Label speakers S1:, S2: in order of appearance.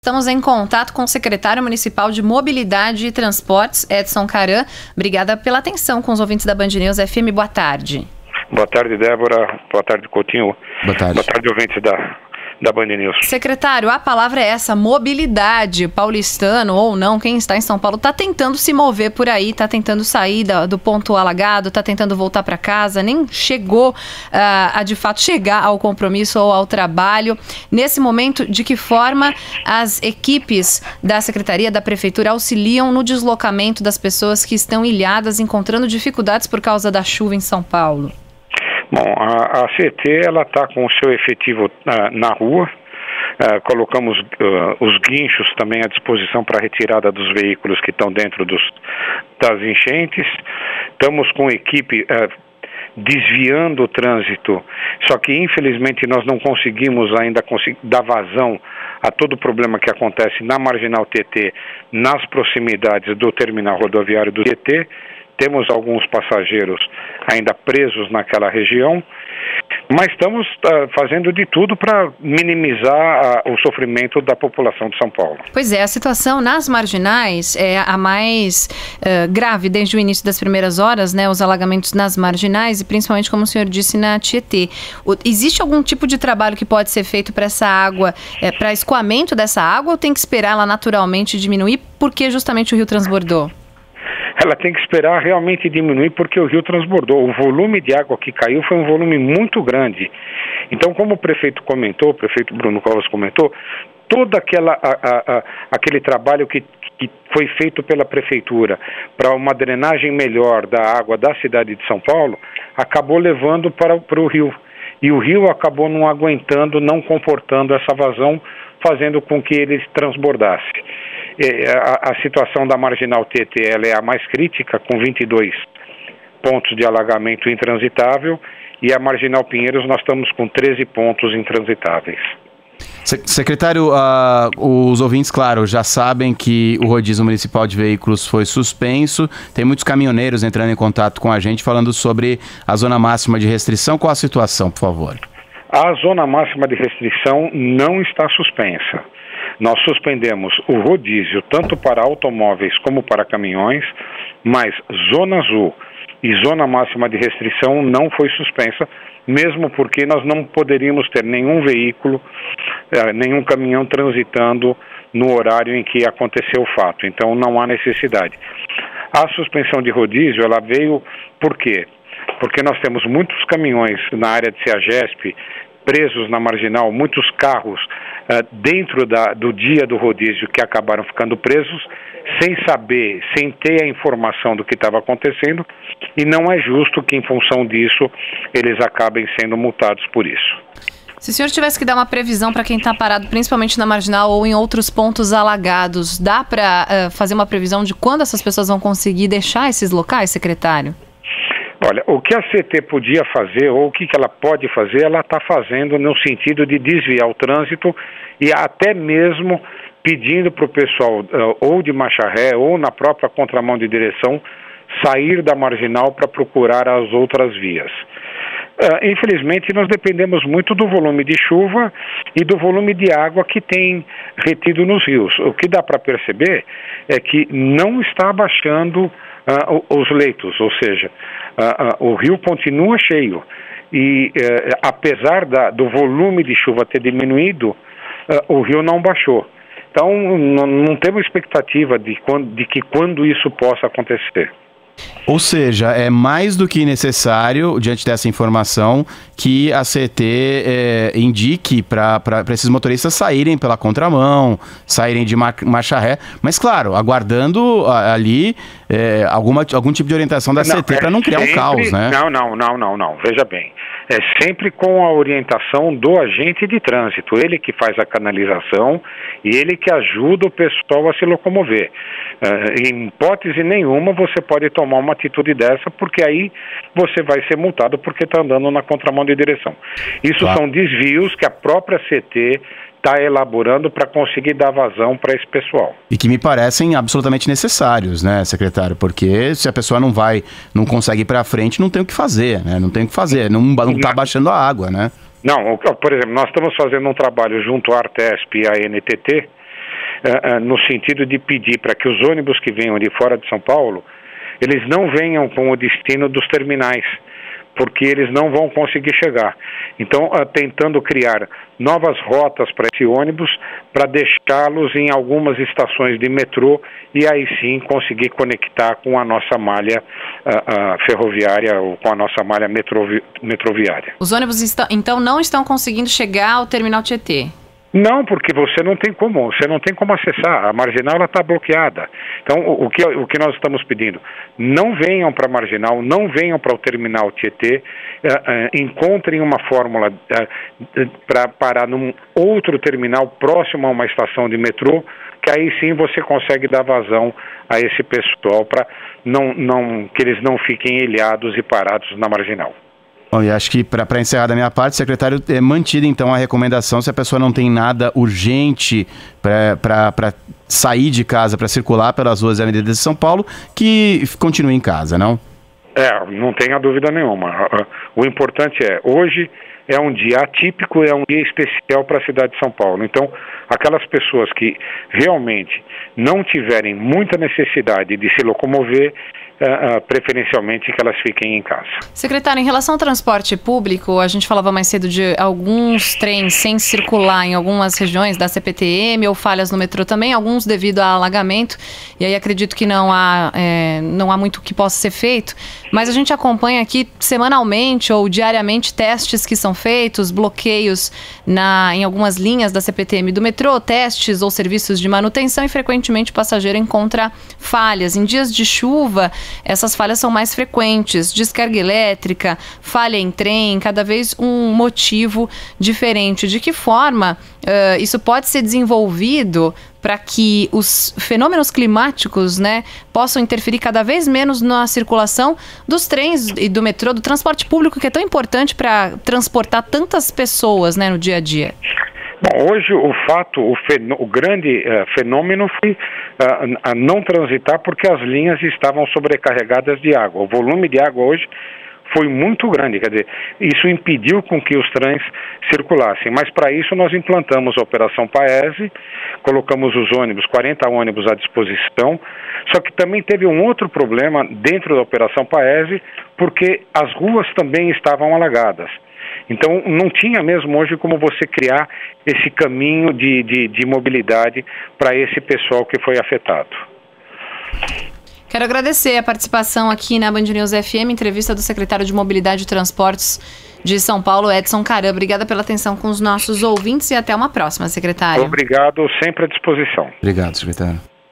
S1: Estamos em contato com o secretário municipal de Mobilidade e Transportes, Edson Caran. Obrigada pela atenção com os ouvintes da Band News FM. Boa tarde.
S2: Boa tarde, Débora. Boa tarde, Coutinho.
S3: Boa tarde.
S2: Boa tarde, ouvintes da Band News.
S1: Secretário, a palavra é essa, mobilidade. Paulistano ou não, quem está em São Paulo está tentando se mover por aí, está tentando sair do ponto alagado, está tentando voltar para casa, nem chegou a de fato chegar ao compromisso ou ao trabalho. Nesse momento, de que forma as equipes da Secretaria, da Prefeitura auxiliam no deslocamento das pessoas que estão ilhadas, encontrando dificuldades por causa da chuva em São Paulo?
S2: Bom, a CET ela está com o seu efetivo na rua, colocamos os guinchos também à disposição para a retirada dos veículos que estão dentro das enchentes, estamos com equipe desviando o trânsito, só que infelizmente nós não conseguimos ainda dar vazão a todo o problema que acontece na Marginal TT, nas proximidades do terminal rodoviário do TT. Temos alguns passageiros ainda presos naquela região, mas estamos fazendo de tudo para minimizar o sofrimento da população de São Paulo.
S1: Pois é, a situação nas marginais é a mais grave desde o início das primeiras horas, né? Os alagamentos nas marginais e principalmente, como o senhor disse, na Tietê. Existe algum tipo de trabalho que pode ser feito para essa água, para escoamento dessa água, ou tem que esperar ela naturalmente diminuir porque justamente o rio transbordou?
S2: Ela tem que esperar realmente diminuir porque o rio transbordou. O volume de água que caiu foi um volume muito grande. Então, como o prefeito comentou, o prefeito Bruno Covas comentou, todo aquele trabalho que foi feito pela prefeitura para uma drenagem melhor da água da cidade de São Paulo, acabou levando para o rio. E o rio acabou não aguentando, não comportando essa vazão, fazendo com que ele transbordasse. A situação da Marginal TT ela é a mais crítica, com 22 pontos de alagamento intransitável, e a Marginal Pinheiros nós estamos com 13 pontos intransitáveis.
S3: Secretário, os ouvintes, claro, já sabem que o rodízio municipal de veículos foi suspenso. Tem muitos caminhoneiros entrando em contato com a gente falando sobre a zona máxima de restrição. Qual a situação, por favor?
S2: A zona máxima de restrição não está suspensa. Nós suspendemos o rodízio tanto para automóveis como para caminhões, mas zona azul e zona máxima de restrição não foi suspensa, mesmo porque nós não poderíamos ter nenhum veículo, nenhum caminhão transitando no horário em que aconteceu o fato. Então não há necessidade. A suspensão de rodízio, ela veio por quê? Porque nós temos muitos caminhões na área de CEAGESP presos na Marginal, muitos carros dentro do dia do rodízio que acabaram ficando presos, sem saber, sem ter a informação do que estava acontecendo, e não é justo que, em função disso, eles acabem sendo multados por isso.
S1: Se o senhor tivesse que dar uma previsão para quem está parado, principalmente na Marginal ou em outros pontos alagados, dá para fazer uma previsão de quando essas pessoas vão conseguir deixar esses locais, secretário?
S2: Olha, o que a CT podia fazer, ou o que ela pode fazer, ela está fazendo no sentido de desviar o trânsito e até mesmo pedindo para o pessoal, ou de Macharré, ou na própria contramão de direção, sair da Marginal para procurar as outras vias. Infelizmente, nós dependemos muito do volume de chuva e do volume de água que tem retido nos rios. O que dá para perceber é que não está abaixando os leitos, ou seja, o rio continua cheio e apesar do volume de chuva ter diminuído, o rio não baixou. Então não temos expectativa de que quando isso possa acontecer.
S3: Ou seja, é mais do que necessário, diante dessa informação, que a CET indique para esses motoristas saírem pela contramão, saírem de Macharré, mas claro, aguardando ali algum tipo de orientação da CET para não criar um caos, né?
S2: Não. Veja bem, é sempre com a orientação do agente de trânsito, ele que faz a canalização e ele que ajuda o pessoal a se locomover. Em hipótese nenhuma você pode tomar uma atitude dessa, porque aí você vai ser multado porque está andando na contramão de direção. Isso são desvios que a própria CT está elaborando para conseguir dar vazão para esse pessoal.
S3: E que me parecem absolutamente necessários, né, secretário? Porque se a pessoa não consegue ir para frente, não tem o que fazer, né? Não tem o que fazer, não está baixando a água, né?
S2: Não, por exemplo, nós estamos fazendo um trabalho junto à Artesp e à NTT, no sentido de pedir para que os ônibus que venham de fora de São Paulo, eles não venham com o destino dos terminais, porque eles não vão conseguir chegar. Então, tentando criar novas rotas para esse ônibus, para deixá-los em algumas estações de metrô e aí sim conseguir conectar com a nossa malha ferroviária ou com a nossa malha metroviária.
S1: Os ônibus então não estão conseguindo chegar ao terminal Tietê?
S2: Não, porque você não tem como acessar, a Marginal está bloqueada. Então, o que nós estamos pedindo, não venham para a Marginal, não venham para o terminal Tietê, encontrem uma fórmula para parar num outro terminal próximo a uma estação de metrô, que aí sim você consegue dar vazão a esse pessoal para que eles não fiquem ilhados e parados na Marginal.
S3: Bom, e acho que para encerrar da minha parte, secretário, é mantida então a recomendação, se a pessoa não tem nada urgente para sair de casa, para circular pelas ruas e avenidas de São Paulo, que continue em casa, não?
S2: Não tenha dúvida nenhuma. O importante hoje é um dia atípico, é um dia especial para a cidade de São Paulo. Então, aquelas pessoas que realmente não tiverem muita necessidade de se locomover, preferencialmente que elas fiquem em casa.
S1: Secretário, em relação ao transporte público, a gente falava mais cedo de alguns trens sem circular em algumas regiões da CPTM ou falhas no metrô também, alguns devido a alagamento, e aí acredito que não há muito que possa ser feito, mas a gente acompanha aqui semanalmente ou diariamente testes que são feitos, bloqueios em algumas linhas da CPTM do metrô, testes ou serviços de manutenção e frequentemente o passageiro encontra falhas. Em dias de chuva, essas falhas são mais frequentes, descarga elétrica, falha em trem, cada vez um motivo diferente. De que forma isso pode ser desenvolvido para que os fenômenos climáticos, possam interferir cada vez menos na circulação dos trens e do metrô, do transporte público, que é tão importante para transportar tantas pessoas, no dia a dia?
S2: Bom, hoje o grande fenômeno foi a não transitar porque as linhas estavam sobrecarregadas de água. O volume de água hoje foi muito grande, quer dizer, isso impediu com que os trens circulassem, mas para isso nós implantamos a Operação Paese, colocamos os ônibus, 40 ônibus à disposição, só que também teve um outro problema dentro da Operação Paese, porque as ruas também estavam alagadas. Então, não tinha mesmo hoje como você criar esse caminho de mobilidade para esse pessoal que foi afetado.
S1: Quero agradecer a participação aqui na Band News FM, entrevista do secretário de Mobilidade e Transportes de São Paulo, Edson Caram. Obrigada pela atenção com os nossos ouvintes e até uma próxima, secretário.
S2: Obrigado, sempre à disposição.
S3: Obrigado, secretário.